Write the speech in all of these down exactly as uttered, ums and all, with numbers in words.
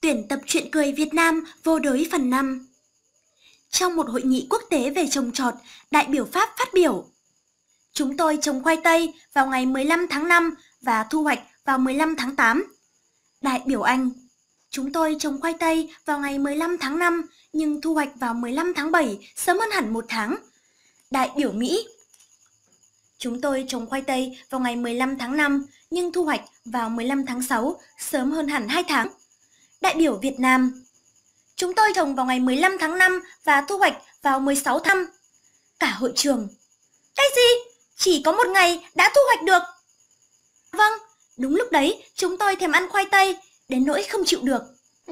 Tuyển tập truyện cười Việt Nam vô đối phần năm. Trong một hội nghị quốc tế về trồng trọt, đại biểu Pháp phát biểu: Chúng tôi trồng khoai tây vào ngày mười lăm tháng năm và thu hoạch vào mười lăm tháng tám. Đại biểu Anh: Chúng tôi trồng khoai tây vào ngày mười lăm tháng năm nhưng thu hoạch vào mười lăm tháng bảy, sớm hơn hẳn một tháng. Đại biểu Mỹ: Chúng tôi trồng khoai tây vào ngày mười lăm tháng năm nhưng thu hoạch vào mười lăm tháng sáu, sớm hơn hẳn hai tháng. Đại biểu Việt Nam: Chúng tôi trồng vào ngày mười lăm tháng năm và thu hoạch vào mười sáu tháng. Cả hội trường: Cái gì? Chỉ có một ngày đã thu hoạch được? Vâng, đúng lúc đấy chúng tôi thèm ăn khoai tây, đến nỗi không chịu được.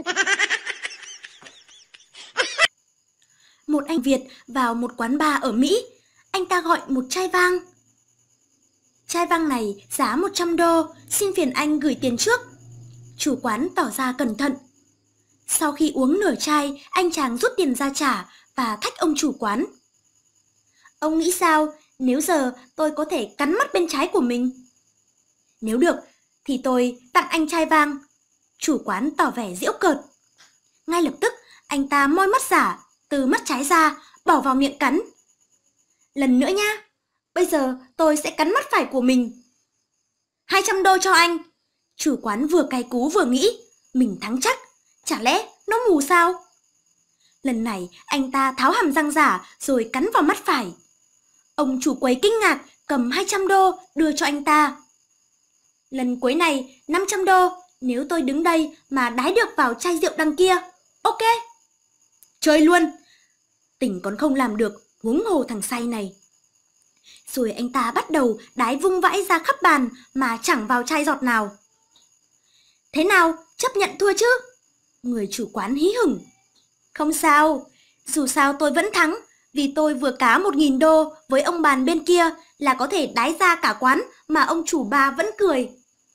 Một anh Việt vào một quán bar ở Mỹ, anh ta gọi một chai vang. Chai vang này giá một trăm đô, xin phiền anh gửi tiền trước. Chủ quán tỏ ra cẩn thận. Sau khi uống nửa chai, anh chàng rút tiền ra trả và thách ông chủ quán: Ông nghĩ sao nếu giờ tôi có thể cắn mắt bên trái của mình? Nếu được thì tôi tặng anh chai vang. Chủ quán tỏ vẻ giễu cợt. Ngay lập tức anh ta moi mắt giả từ mắt trái ra, bỏ vào miệng cắn. Lần nữa nha, bây giờ tôi sẽ cắn mắt phải của mình. Hai trăm đô cho anh. Chủ quán vừa cay cú vừa nghĩ mình thắng chắc, chả lẽ nó mù sao? Lần này anh ta tháo hàm răng giả rồi cắn vào mắt phải. Ông chủ quầy kinh ngạc cầm hai trăm đô đưa cho anh ta. Lần cuối này năm trăm đô nếu tôi đứng đây mà đái được vào chai rượu đằng kia. Ok. Chơi luôn. Tỉnh còn không làm được, huống hồ thằng say này. Rồi anh ta bắt đầu đái vung vãi ra khắp bàn mà chẳng vào chai giọt nào. Thế nào, chấp nhận thua chứ? Người chủ quán hí hửng. Không sao, dù sao tôi vẫn thắng, vì tôi vừa cá một nghìn đô với ông bàn bên kia là có thể đái ra cả quán mà ông chủ bà vẫn cười.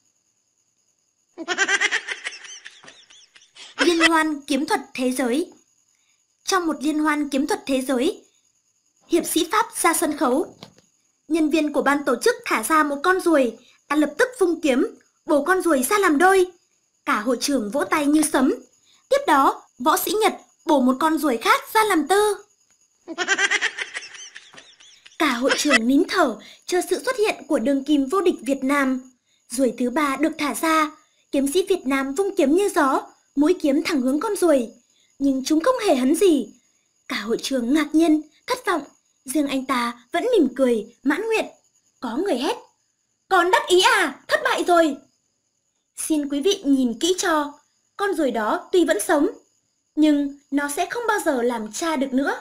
Liên hoan kiếm thuật thế giới. Trong một liên hoan kiếm thuật thế giới, hiệp sĩ Pháp ra sân khấu. Nhân viên của ban tổ chức thả ra một con ruồi, ta lập tức vung kiếm, bổ con ruồi ra làm đôi. Cả hội trường vỗ tay như sấm. Tiếp đó, võ sĩ Nhật bổ một con ruồi khác ra làm tư. Cả hội trường nín thở chờ sự xuất hiện của đương kim vô địch Việt Nam. Ruồi thứ ba được thả ra, kiếm sĩ Việt Nam vung kiếm như gió, mũi kiếm thẳng hướng con ruồi, nhưng chúng không hề hấn gì. Cả hội trường ngạc nhiên, thất vọng, riêng anh ta vẫn mỉm cười, mãn nguyện. Có người hét: Còn đắc ý à, thất bại rồi. Xin quý vị nhìn kỹ cho, con ruồi đó tuy vẫn sống, nhưng nó sẽ không bao giờ làm cha được nữa.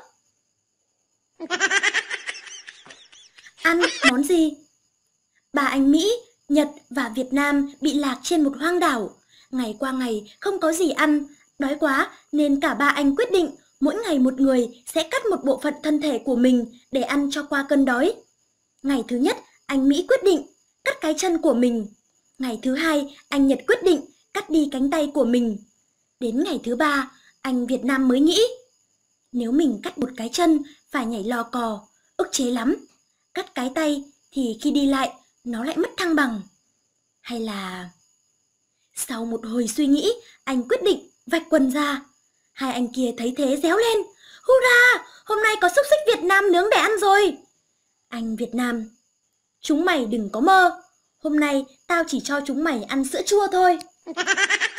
Ăn món gì? Ba anh Mỹ, Nhật và Việt Nam bị lạc trên một hoang đảo. Ngày qua ngày không có gì ăn, đói quá nên cả ba anh quyết định mỗi ngày một người sẽ cắt một bộ phận thân thể của mình để ăn cho qua cơn đói. Ngày thứ nhất, anh Mỹ quyết định cắt cái chân của mình. Ngày thứ hai, anh Nhật quyết định cắt đi cánh tay của mình. Đến ngày thứ ba, anh Việt Nam mới nghĩ, nếu mình cắt một cái chân phải nhảy lò cò, ức chế lắm. Cắt cái tay thì khi đi lại nó lại mất thăng bằng. Hay là... Sau một hồi suy nghĩ, anh quyết định vạch quần ra. Hai anh kia thấy thế réo lên: Hurra, hôm nay có xúc xích Việt Nam nướng để ăn rồi. Anh Việt Nam: Chúng mày đừng có mơ, hôm nay tao chỉ cho chúng mày ăn sữa chua thôi.